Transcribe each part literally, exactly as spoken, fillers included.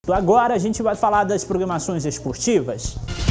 Agora a gente vai falar das programações esportivas.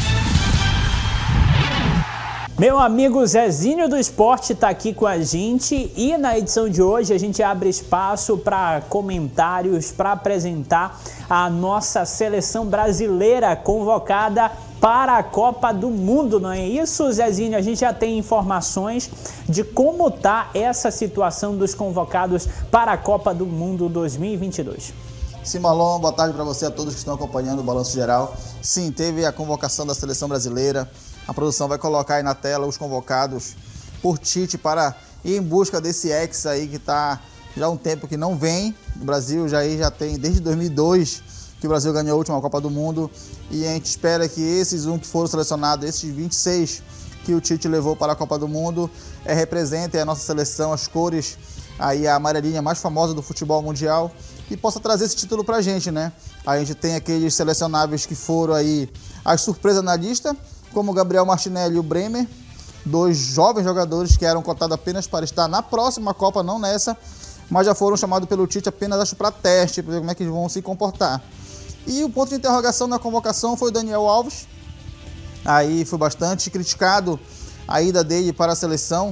Meu amigo Zezinho do Esporte está aqui com a gente e na edição de hoje a gente abre espaço para comentários, para apresentar a nossa seleção brasileira convocada para a Copa do Mundo, não é isso, Zezinho? A gente já tem informações de como está essa situação dos convocados para a Copa do Mundo dois mil e vinte e dois. Sim, Marlon, boa tarde para você, a todos que estão acompanhando o Balanço Geral. Sim, teve a convocação da seleção brasileira. A produção vai colocar aí na tela os convocados por Tite para ir em busca desse Hexa aí que está já há um tempo que não vem. O Brasil já, aí já tem desde dois mil e dois que o Brasil ganhou a última Copa do Mundo e a gente espera que esses um que foram selecionados, esses vinte e seis que o Tite levou para a Copa do Mundo, é, representem a nossa seleção, as cores, aí a amarelinha mais famosa do futebol mundial e possa trazer esse título para a gente, né? A gente tem aqueles selecionáveis que foram aí as surpresas na lista, como o Gabriel Martinelli e o Bremer, dois jovens jogadores que eram cotados apenas para estar na próxima Copa, não nessa, mas já foram chamados pelo Tite apenas, acho, para teste, para ver como é que eles vão se comportar. E o ponto de interrogação na convocação foi o Daniel Alves. Aí foi bastante criticado a ida dele para a seleção.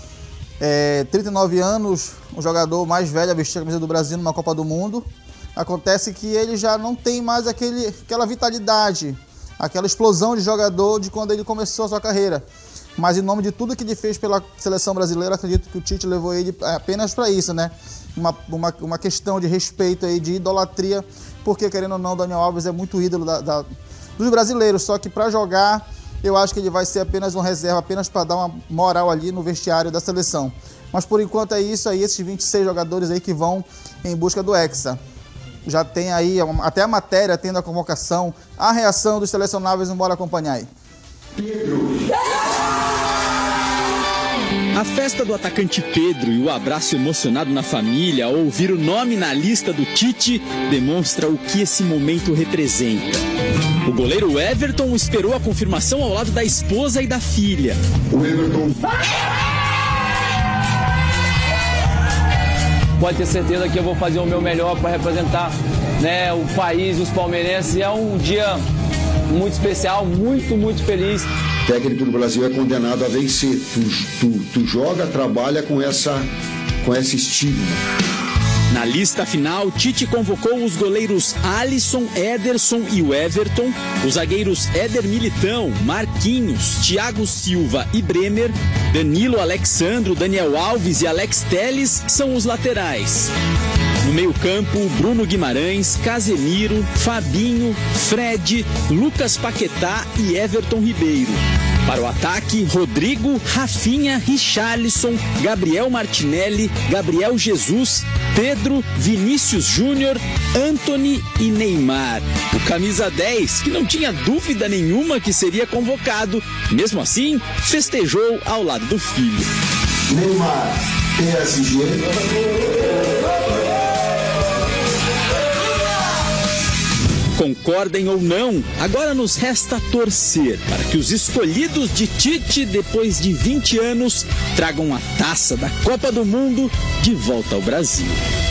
É, trinta e nove anos, o jogador mais velho a vestir a camisa do Brasil numa Copa do Mundo. Acontece que ele já não tem mais aquele, aquela vitalidade, aquela explosão de jogador de quando ele começou a sua carreira. Mas em nome de tudo que ele fez pela seleção brasileira, acredito que o Tite levou ele apenas para isso, né? Uma, uma, uma questão de respeito aí, de idolatria, porque querendo ou não, o Daniel Alves é muito ídolo da, da, dos brasileiros, só que para jogar, eu acho que ele vai ser apenas uma reserva, apenas para dar uma moral ali no vestiário da seleção. Mas por enquanto é isso aí, esses vinte e seis jogadores aí que vão em busca do Hexa. Já tem aí, até a matéria tendo a convocação, a reação dos selecionáveis, bora acompanhar aí. Pedro. A festa do atacante Pedro e o abraço emocionado na família ao ouvir o nome na lista do Tite demonstra o que esse momento representa. O goleiro Everton esperou a confirmação ao lado da esposa e da filha. O Everton... Pode ter certeza que eu vou fazer o meu melhor para representar, né, o país, os palmeirenses. É um dia muito especial, muito, muito feliz. O técnico do Brasil é condenado a vencer. Tu, tu, tu joga, trabalha com, essa, com esse estigma. Na lista final, Tite convocou os goleiros Alisson, Ederson e o Everton, os zagueiros Éder Militão, Marquinhos, Thiago Silva e Bremer, Danilo Alexandro, Daniel Alves e Alex Telles são os laterais. No meio-campo, Bruno Guimarães, Casemiro, Fabinho, Fred, Lucas Paquetá e Everton Ribeiro. Para o ataque, Rodrigo, Rafinha, Richarlison, Gabriel Martinelli, Gabriel Jesus, Pedro, Vinícius Júnior, Antony e Neymar. O camisa dez, que não tinha dúvida nenhuma que seria convocado, mesmo assim, festejou ao lado do filho. Neymar, P S G... Concordem ou não, agora nos resta torcer para que os escolhidos de Tite, depois de vinte anos, tragam a taça da Copa do Mundo de volta ao Brasil.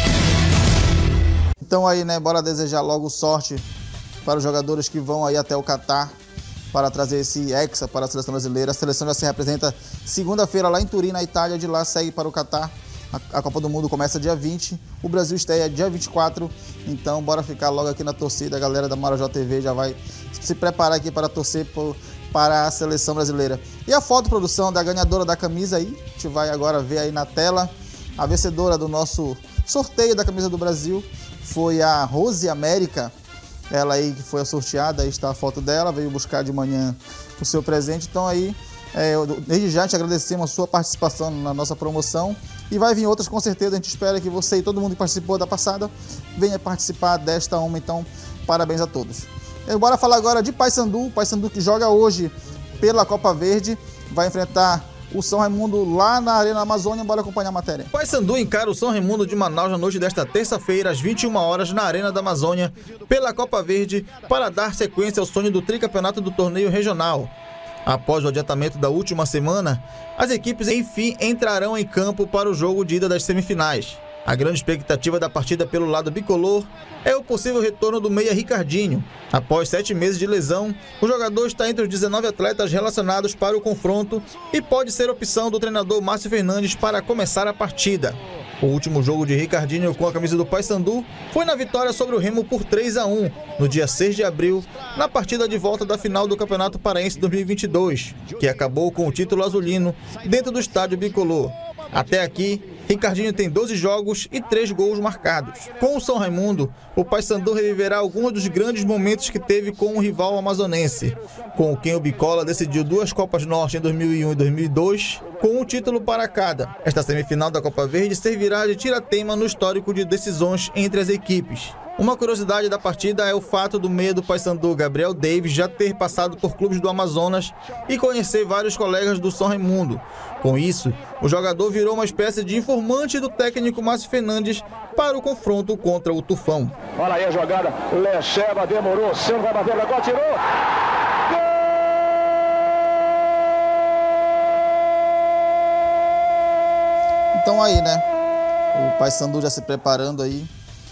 Então aí, né, bora desejar logo sorte para os jogadores que vão aí até o Catar para trazer esse Hexa para a seleção brasileira. A seleção já se representa segunda-feira lá em Turim, na Itália, de lá segue para o Catar. A Copa do Mundo começa dia vinte, o Brasil estreia dia vinte e quatro, então bora ficar logo aqui na torcida. A galera da Marajó T V já vai se preparar aqui para torcer por, para a seleção brasileira. E a foto, produção, da ganhadora da camisa aí, a gente vai agora ver aí na tela. A vencedora do nosso sorteio da camisa do Brasil foi a Rose América, ela aí que foi a sorteada, aí está a foto dela, veio buscar de manhã o seu presente, então aí... É, desde já te agradecemos a sua participação na nossa promoção e vai vir outras com certeza. A gente espera que você e todo mundo que participou da passada venha participar desta uma, então parabéns a todos. E bora falar agora de Paysandu, Paysandu que joga hoje pela Copa Verde, vai enfrentar o São Raimundo lá na Arena Amazônia. Bora acompanhar a matéria. Paysandu encara o São Raimundo de Manaus na noite desta terça-feira, às vinte e uma horas, na Arena da Amazônia, pela Copa Verde, para dar sequência ao sonho do tricampeonato do torneio regional. Após o adiantamento da última semana, as equipes enfim entrarão em campo para o jogo de ida das semifinais. A grande expectativa da partida pelo lado bicolor é o possível retorno do meia Ricardinho. Após sete meses de lesão, o jogador está entre os dezenove atletas relacionados para o confronto e pode ser opção do treinador Márcio Fernandes para começar a partida. O último jogo de Ricardinho com a camisa do Paysandu foi na vitória sobre o Remo por três a um, no dia seis de abril, na partida de volta da final do Campeonato Paraense dois mil e vinte e dois, que acabou com o título azulino dentro do estádio bicolor. Até aqui, Ricardinho tem doze jogos e três gols marcados. Com o São Raimundo, o Paysandu reviverá alguns dos grandes momentos que teve com o rival amazonense, com quem o Bicola decidiu duas Copas Norte em dois mil e um e dois mil e dois, com um título para cada. Esta semifinal da Copa Verde servirá de tira-teima no histórico de decisões entre as equipes. Uma curiosidade da partida é o fato do meia do Paysandu, Gabriel Davis, já ter passado por clubes do Amazonas e conhecer vários colegas do São Raimundo. Com isso, o jogador virou uma espécie de informante do técnico Márcio Fernandes para o confronto contra o Tufão. Olha aí a jogada, Lecheva demorou, o Seno vai bater agora, tirou! Então aí, né, o Paysandu já se preparando aí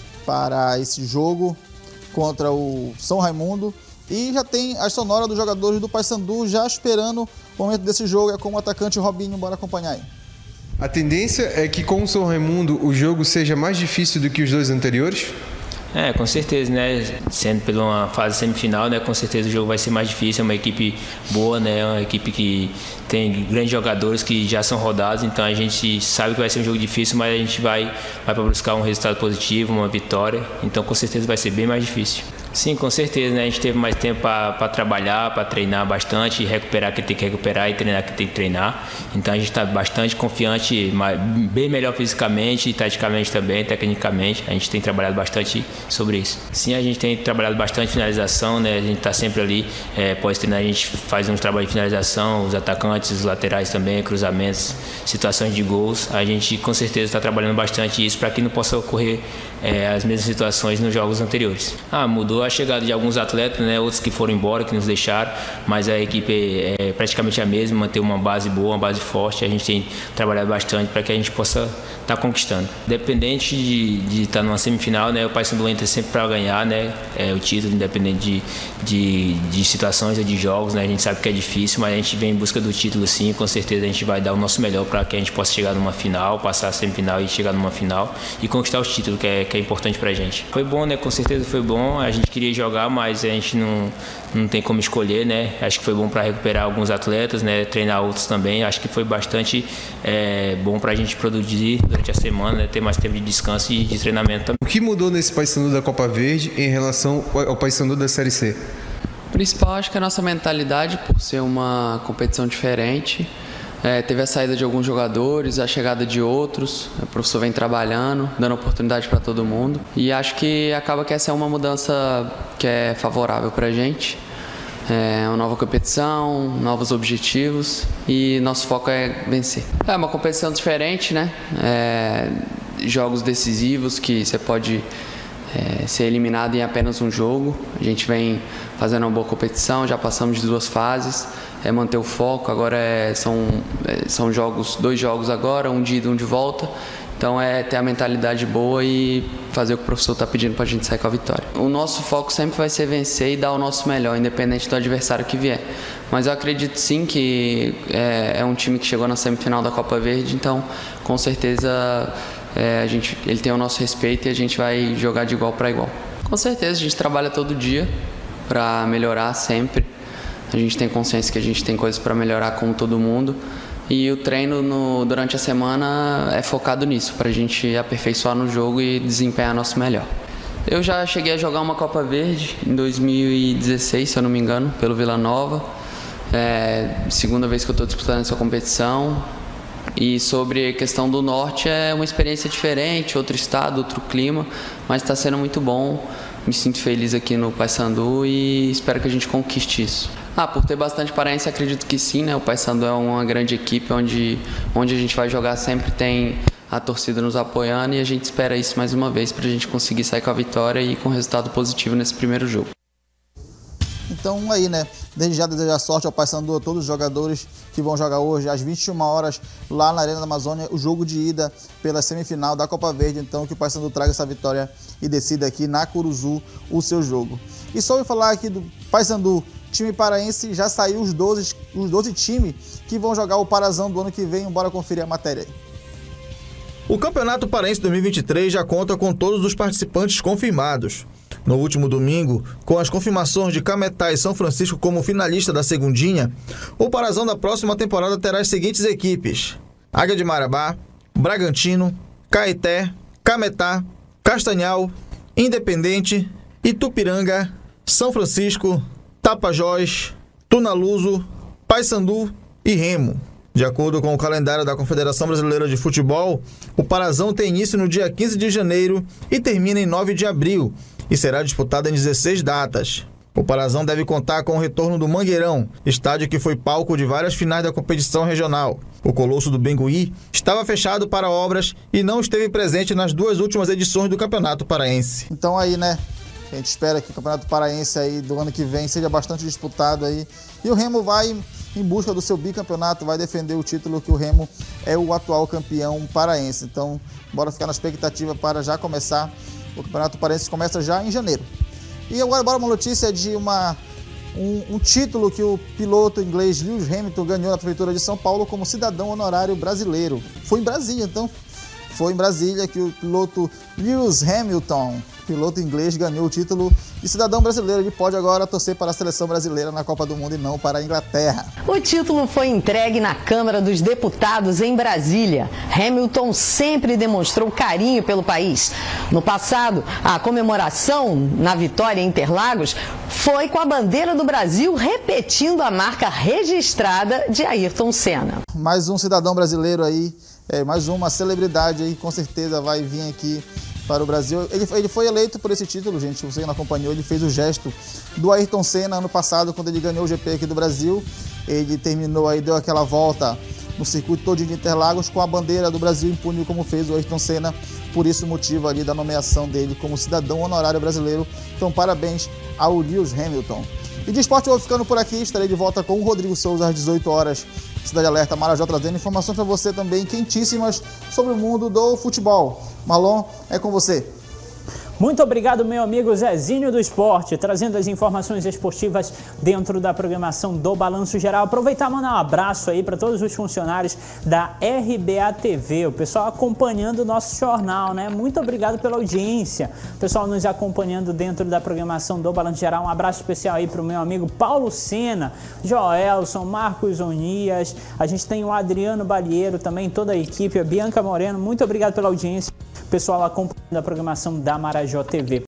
para esse jogo contra o São Raimundo e já tem a sonora dos jogadores do Paysandu já esperando o momento desse jogo, é com o atacante Robinho, bora acompanhar aí. A tendência é que com o São Raimundo o jogo seja mais difícil do que os dois anteriores? É, com certeza, né? Sendo pela uma fase semifinal, né? Com certeza o jogo vai ser mais difícil. É uma equipe boa, né? É uma equipe que tem grandes jogadores que já são rodados. Então a gente sabe que vai ser um jogo difícil, mas a gente vai, vai para buscar um resultado positivo, uma vitória. Então com certeza vai ser bem mais difícil. Sim, com certeza, né? A gente teve mais tempo para trabalhar, para treinar bastante, recuperar quem tem que recuperar e treinar quem tem que treinar. Então a gente está bastante confiante, bem melhor fisicamente, taticamente também, tecnicamente. A gente tem trabalhado bastante sobre isso. Sim, a gente tem trabalhado bastante finalização, né? A gente está sempre ali, é, pós-treinar a gente faz um trabalho de finalização, os atacantes, os laterais também, cruzamentos, situações de gols. A gente com certeza está trabalhando bastante isso para que não possa ocorrer é, as mesmas situações nos jogos anteriores. Ah, mudou a chegada de alguns atletas, né? Outros que foram embora, que nos deixaram, mas a equipe é praticamente a mesma, manter uma base boa, uma base forte. A gente tem trabalhado bastante para que a gente possa estar tá conquistando. Independente de, de estar numa semifinal, né? O Paysandu entra sempre para ganhar, né? É, o título, independente de, de, de situações ou de jogos, né? A gente sabe que é difícil, mas a gente vem em busca do título sim, com certeza a gente vai dar o nosso melhor para que a gente possa chegar numa final, passar a semifinal e chegar numa final e conquistar os títulos, que é, que é importante para a gente. Foi bom, né? Com certeza foi bom, a gente queria jogar, mas a gente não, não tem como escolher, né? Acho que foi bom para recuperar alguns atletas, né? Treinar outros também. Acho que foi bastante é, bom para a gente produzir durante a semana, né? Ter mais tempo de descanso e de treinamento também. O que mudou nesse Paysandu da Copa Verde em relação ao Paysandu da Série C? O principal, acho que é a nossa mentalidade, por ser uma competição diferente. É, teve a saída de alguns jogadores, a chegada de outros, o professor vem trabalhando, dando oportunidade para todo mundo e acho que acaba que essa é uma mudança que é favorável para a gente. É uma nova competição, novos objetivos e nosso foco é vencer. É uma competição diferente, né? É, jogos decisivos que você pode é, ser eliminado em apenas um jogo. A gente vem fazendo uma boa competição, já passamos de duas fases. É manter o foco, agora é, são, é, são jogos, dois jogos agora, um de ida e um de volta. Então é ter a mentalidade boa e fazer o que o professor está pedindo para a gente sair com a vitória. O nosso foco sempre vai ser vencer e dar o nosso melhor, independente do adversário que vier. Mas eu acredito sim que é, é um time que chegou na semifinal da Copa Verde, então com certeza é, a gente, ele tem o nosso respeito e a gente vai jogar de igual para igual. Com certeza, a gente trabalha todo dia para melhorar sempre. A gente tem consciência que a gente tem coisas para melhorar como todo mundo e o treino no, durante a semana é focado nisso, para a gente aperfeiçoar no jogo e desempenhar nosso melhor. Eu já cheguei a jogar uma Copa Verde em dois mil e dezesseis, se eu não me engano, pelo Vila Nova. É, segunda vez que eu estou disputando essa competição. E sobre a questão do Norte, é uma experiência diferente, outro estado, outro clima, mas está sendo muito bom. Me sinto feliz aqui no Paysandu e espero que a gente conquiste isso. Ah, por ter bastante paraense, acredito que sim, né? O Paysandu é uma grande equipe onde, onde a gente vai jogar sempre tem a torcida nos apoiando e a gente espera isso mais uma vez para a gente conseguir sair com a vitória e com resultado positivo nesse primeiro jogo. Então aí, né? Desde já desejar sorte ao Paysandu, a todos os jogadores que vão jogar hoje às vinte e uma horas lá na Arena da Amazônia, o jogo de ida pela semifinal da Copa Verde. Então que o Paysandu traga essa vitória e decida aqui na Curuzu o seu jogo. E só ouvi falar aqui do Paysandu, time paraense, já saiu os doze, os doze times que vão jogar o Parazão do ano que vem. Bora conferir a matéria aí. O Campeonato Paraense dois mil e vinte e três já conta com todos os participantes confirmados. No último domingo, com as confirmações de Cametá e São Francisco como finalista da segundinha, o Parazão da próxima temporada terá as seguintes equipes: Águia de Marabá, Bragantino, Caeté, Cametá, Castanhal, Independente, Itupiranga, São Francisco, Tapajós, Tunaluso, Paysandu e Remo. De acordo com o calendário da Confederação Brasileira de Futebol, o Parazão tem início no dia quinze de janeiro e termina em nove de abril, e será disputado em dezesseis datas. O Parazão deve contar com o retorno do Mangueirão, estádio que foi palco de várias finais da competição regional. O Colosso do Bengui estava fechado para obras e não esteve presente nas duas últimas edições do Campeonato Paraense. Então aí, né, a gente espera que o Campeonato Paraense aí do ano que vem seja bastante disputado aí. E o Remo vai em busca do seu bicampeonato, vai defender o título, que o Remo é o atual campeão paraense. Então, bora ficar na expectativa para já começar. O Campeonato Paraense começa já em janeiro. E agora, bora uma notícia de uma, um, um título que o piloto inglês Lewis Hamilton ganhou na Prefeitura de São Paulo como cidadão honorário brasileiro. Foi em Brasília, então. Foi em Brasília que o piloto Lewis Hamilton, piloto inglês, ganhou o título de cidadão brasileiro. Ele pode agora torcer para a seleção brasileira na Copa do Mundo e não para a Inglaterra. O título foi entregue na Câmara dos Deputados em Brasília. Hamilton sempre demonstrou carinho pelo país. No passado, a comemoração na vitória em Interlagos foi com a bandeira do Brasil, repetindo a marca registrada de Ayrton Senna. Mais um cidadão brasileiro aí, é, mais uma celebridade aí, com certeza vai vir aqui para o Brasil. Ele, ele foi eleito por esse título, gente, você não acompanhou, ele fez o gesto do Ayrton Senna ano passado, quando ele ganhou o G P aqui do Brasil. Ele terminou aí, deu aquela volta no circuito todo de Interlagos com a bandeira do Brasil em punho, como fez o Ayrton Senna. Por isso o motivo ali da nomeação dele como cidadão honorário brasileiro. Então parabéns ao Lewis Hamilton. E de esporte eu vou ficando por aqui, estarei de volta com o Rodrigo Souza às dezoito horas. Cidade Alerta Marajó, trazendo informações para você também quentíssimas sobre o mundo do futebol. Marlon, é com você. Muito obrigado, meu amigo Zezinho do Esporte, trazendo as informações esportivas dentro da programação do Balanço Geral. Aproveitar e mandar um abraço aí para todos os funcionários da R B A T V, o pessoal acompanhando o nosso jornal, né? Muito obrigado pela audiência, o pessoal nos acompanhando dentro da programação do Balanço Geral. Um abraço especial aí para o meu amigo Paulo Sena, Joelson, Marcos Onias, a gente tem o Adriano Balieiro também, toda a equipe, a Bianca Moreno. Muito obrigado pela audiência, pessoal acompanhando a programação da Marajó T V.